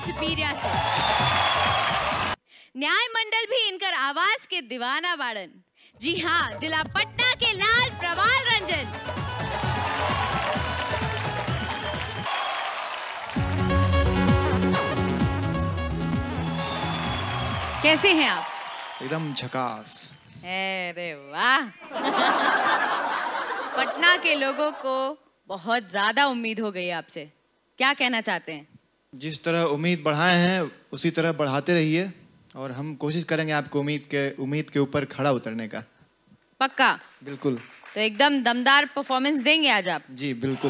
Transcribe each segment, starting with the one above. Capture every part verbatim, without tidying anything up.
सुपीरिया से। न्याय मंडल भी इनकर आवाज के दीवाना बाड़न। जी हाँ, जिला पटना के लाल प्रवाल रंजन। कैसे हैं आप? एकदम झकास। अरे वाह। पटना के लोगों को बहुत ज्यादा उम्मीद हो गई आपसे, क्या कहना चाहते हैं? जिस तरह उम्मीद बढ़ाए हैं उसी तरह बढ़ाते रहिए और हम कोशिश करेंगे आपको उम्मीद के उम्मीद के ऊपर खड़ा उतरने का। पक्का? बिल्कुल। तो एकदम दमदार परफॉर्मेंस देंगे आज आप? जी बिल्कुल।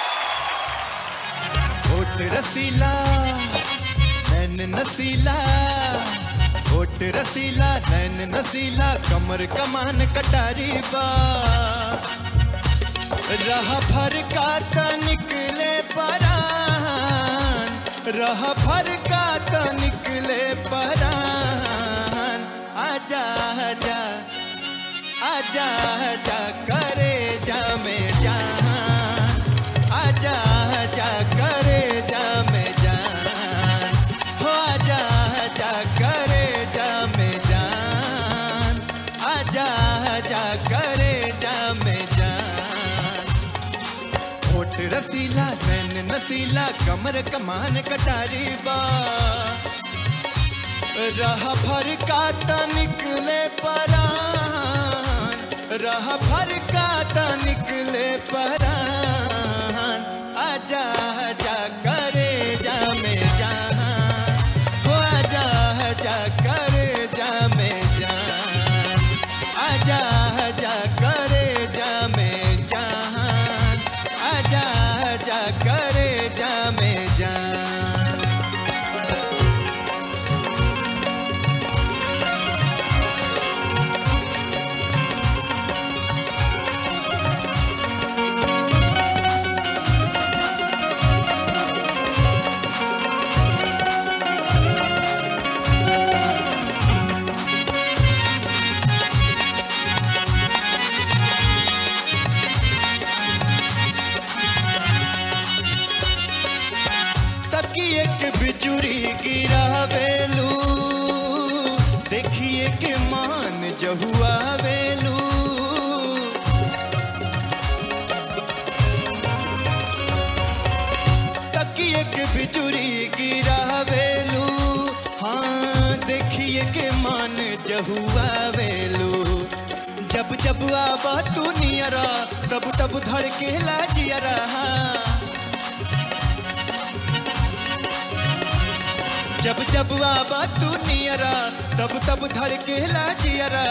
होठ रसीला नैन नसीला, होठ रसीला नैन नसीला, कमर कमान कटारी बा, रहा भर का त निकले परान, रहा भर का त निकले परान, आजा आजा आजा आजा करे जा में जान, आजा आजा करे जा में जान, हो आजा आजा करे जा में जान, आजा आजा करे जा में जान। होठ रसीला नैन नसीला, कमर कमान कटारी बा, रहा भर का त निकले परान, रहा भर का त निकले परान, आजा आजा करे जा में जान, हो आजा आजा करे जा में जान, आजा आजा करे जा में जान, आजा आजा करे जा में जान। बिजुरी गिरावेलू, देखिए के मान जहुआ वेलू, तकिए के बिजुरी गिरावेलू, हाँ देखिए के मान जहुआ वेलू, जब जब आवा तू नियरा तब तब धड़के लाजियरा, जब जब आवा तू नियरा तब तब धड़के लाजियरा,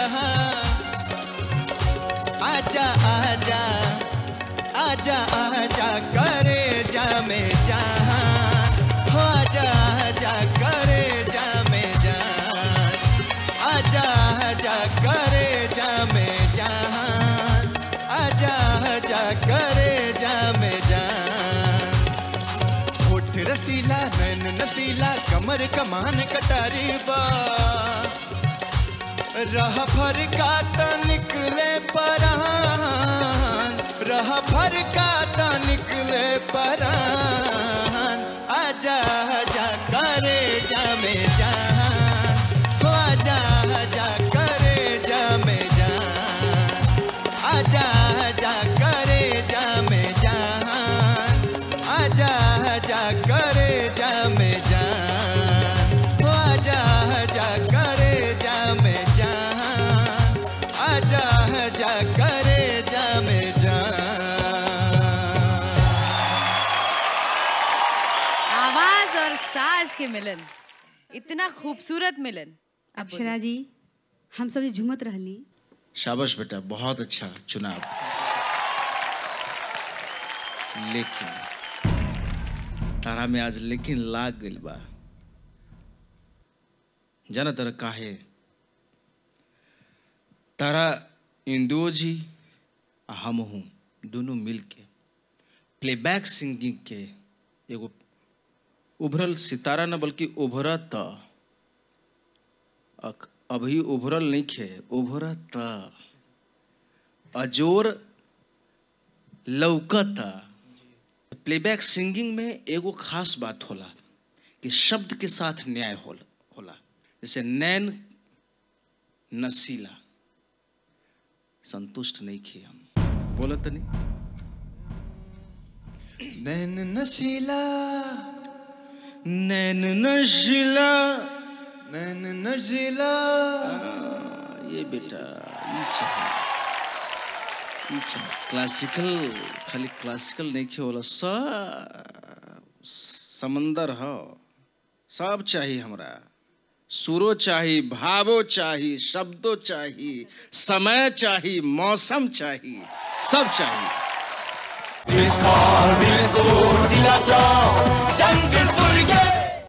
आजा आजा आजा आजा करे जा में जान, हो आजा आजा करे जा में जान, आजा आजा करे जा में जान, आजा आजा करे जा में जान। होठ रसीला नैन नसीला, कमर कमान कटारी बा, रहा भर का त निकले परान, रहा भर का त निकले परान, आजा आजा करे जा में जान, हो आजा आजा करे जा में जान, आजा आजा करे जा में जान, आजा आजा करे जा में जान, हो आजा आजा करे जा में जान, आजा आजा करे जा में जान। आवाज और साज के मिलन, इतना खूबसूरत मिलन। अक्षरा जी, हम सब झूमत रहली। शाबाश बेटा, बहुत अच्छा चुनाव। लेकिन तारा में आज लेकिन लाग गइल बा। जाना तारा काहे? तारा इंदुओ जी हम हूँ दोनों मिलके प्लेबैक सिंगिंग के एगो उभरल सितारा न बल्कि उभरत, अभी उभरल नहीं खे, उभरत अजोर लौकत। प्लेबैक सिंगिंग में एगो खास बात होला कि शब्द के साथ न्याय हो, होला। जैसे नैन नशीला, संतुष्ट नहीं किए हम, बोलत नहीं। नैन नशीला, नैन नशीला, नैन नशीला। ये बेटा ये चाहिए, ये चाहिए। क्लासिकल खाली क्लासिकल नहीं किए होला, सब समंदर हो, सब चाहिए हमरा। सुरो चाहिए, भावो चाहिए, शब्दों चाहिए, समय चाहिए, मौसम चाहिए, सब चाहिए।